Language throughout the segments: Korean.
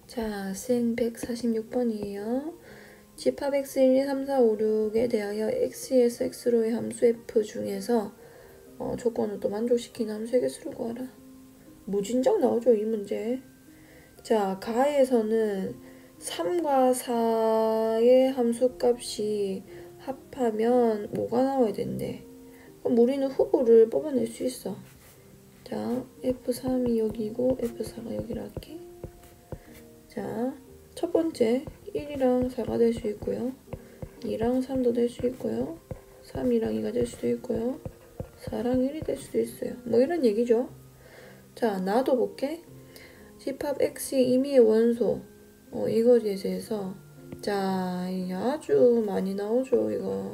자, 생 146번이에요. 집합 x 1, 2, 3, 4, 5, 6에 대하여 x에서 x로의 함수 f 중에서 조건을 또 만족시키는 함수 3개 구하라. 무진장 나오죠, 이 문제. 자, 가에서는 3과 4의 함수값이 합하면 뭐가 나와야 된대. 그럼 우리는 후보를 뽑아낼 수 있어. 자, F3이 여기고 F4가 여기로 할게. 자, 첫 번째 1이랑 4가 될 수 있고요. 2랑 3도 될 수 있고요. 3이랑 2가 될 수도 있고요. 4랑 1이 될 수도 있어요. 뭐 이런 얘기죠. 자, 놔둬볼게. 집합 X의 임의의 원소. 이거에 대해서 자, 아주 많이 나오죠, 이거.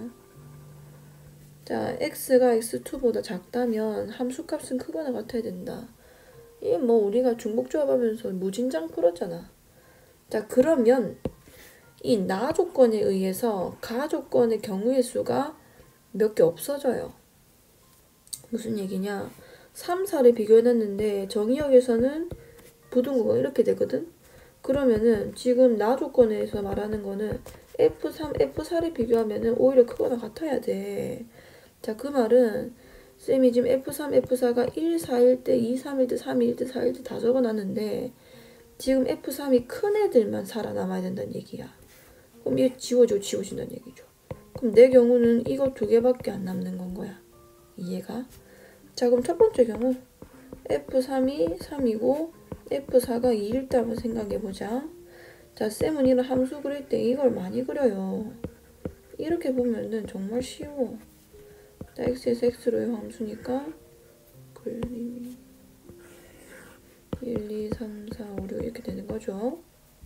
자, X가 X2보다 작다면 함수값은 크거나 같아야 된다. 이게 뭐 우리가 중복조합하면서 무진장 풀었잖아. 자, 그러면 이 나 조건에 의해서 가 조건의 경우의 수가 몇 개 없어져요. 무슨 얘기냐? 3, 4를 비교해놨는데 정의역에서는 부등호가 이렇게 되거든? 그러면은 지금 나 조건에서 말하는 거는 F3, F4를 비교하면은 오히려 크거나 같아야 돼. 자, 그 말은 쌤이 지금 F3, F4가 1, 4일 때, 2, 3일 때, 3일 때, 4일 때 다 적어놨는데 지금 F3이 큰 애들만 살아남아야 된다는 얘기야. 그럼 얘 지워진다는 얘기죠. 그럼 내 경우는 이거 2개밖에 안 남는 건 거야. 이해가? 자, 그럼 첫 번째 경우 F3이 3이고 F4가 2일 때 한번 생각해보자. 자, 쌤은 이런 함수 그릴 때 이걸 많이 그려요. 이렇게 보면은 정말 쉬워. 자, x에서 x로의 함수니까 그림이 1, 2, 3, 4, 5, 6 이렇게 되는 거죠.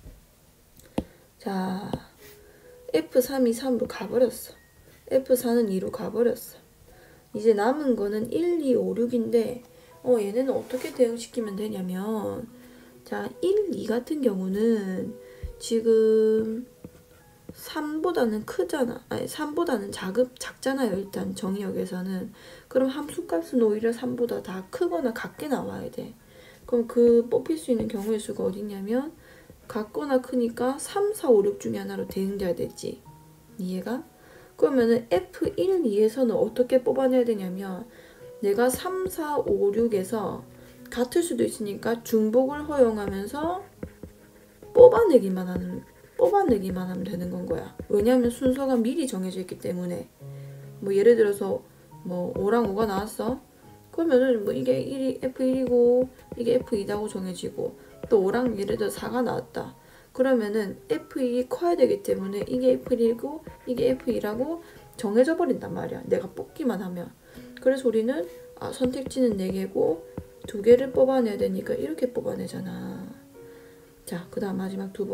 자, F3이 3으로 가버렸어. F4는 2로 가버렸어. 이제 남은 거는 1, 2, 5, 6인데 얘네는 어떻게 대응시키면 되냐면 자, 1, 2 같은 경우는 지금 3보다는 크잖아. 아니, 3보다는 작잖아요. 일단 정의역에서는. 그럼 함수값은 오히려 3보다 다 크거나 같게 나와야 돼. 그럼 그 뽑힐 수 있는 경우의 수가 어디냐면 같거나 크니까 3, 4, 5, 6 중에 하나로 대응돼야 되지. 이해가? 그러면은 F1, 2에서는 어떻게 뽑아내야 되냐면 내가 3, 4, 5, 6에서 같을 수도 있으니까 중복을 허용하면서 뽑아내기만 하면 되는 건 거야. 왜냐하면 순서가 미리 정해져 있기 때문에. 뭐 예를 들어서 뭐 5랑 5가 나왔어. 그러면은 뭐 이게 1이 F1이고 이게 F2라고 정해지고 또 5랑 예를 들어 4가 나왔다. 그러면은 F1이 커야 되기 때문에 이게 F1이고 이게 F2라고 정해져 버린단 말이야. 내가 뽑기만 하면. 그래서 우리는 선택지는 4개고 2개를 뽑아내야 되니까 이렇게 뽑아내잖아. 자, 그 다음 마지막 두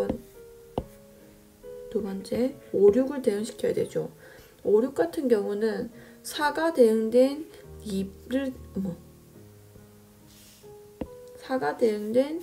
번째 5, 6을 대응시켜야 되죠. 5, 6 같은 경우는 4가 대응된 4가 대응된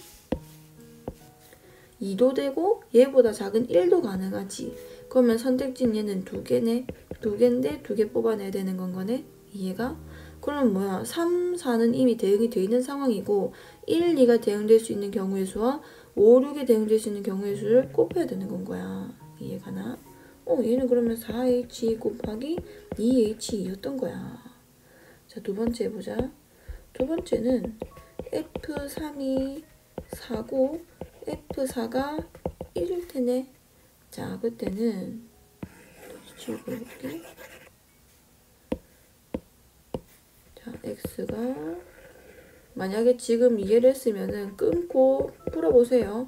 2도 되고 얘보다 작은 1도 가능하지. 그러면 선택지는 얘는 2개네. 2개인데 2개 뽑아내야 되는 건 거네. 이해가? 그럼 뭐야? 3, 4는 이미 대응이 돼 있는 상황이고 1, 2가 대응될 수 있는 경우의 수와 5, 6이 대응될 수 있는 경우의 수를 곱해야 되는 건 거야. 이해가나? 얘는 그러면 4h 곱하기 2h였던 거야. 자, 두 번째 해보자. 두 번째는 F3이 4고 F4가 1일 테네. 자, 그때는 지워볼게. 자, X가 만약에 지금 이해를 했으면은 끊고 풀어보세요.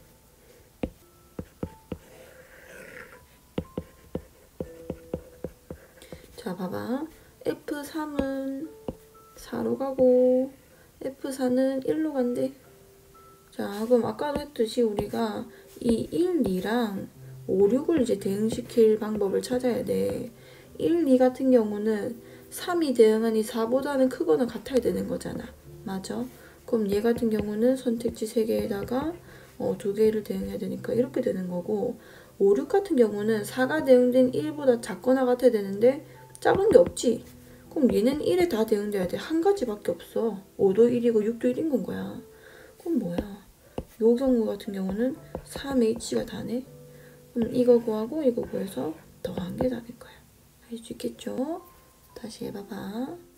자, 봐봐. F3은 4로 가고 F4는 1로 간대. 자, 그럼 아까도 했듯이 우리가 이 1, 2랑 5, 6을 이제 대응시킬 방법을 찾아야 돼. 1, 2 같은 경우는 3이 대응하니 4보다는 크거나 같아야 되는 거잖아. 맞아? 그럼 얘 같은 경우는 선택지 3개에다가 2개를 대응해야 되니까 이렇게 되는 거고 5, 6 같은 경우는 4가 대응된 1보다 작거나 같아야 되는데 작은 게 없지. 그럼 얘는 1에 다 대응돼야 돼. 한 가지밖에 없어. 5도 1이고 6도 1인 건 거야. 그럼 뭐야? 요 경우 같은 경우는 3h가 다네. 그럼 이거 구하고 이거 구해서 더한 게 답인 거야. 할 수 있겠죠? 다시 해봐봐.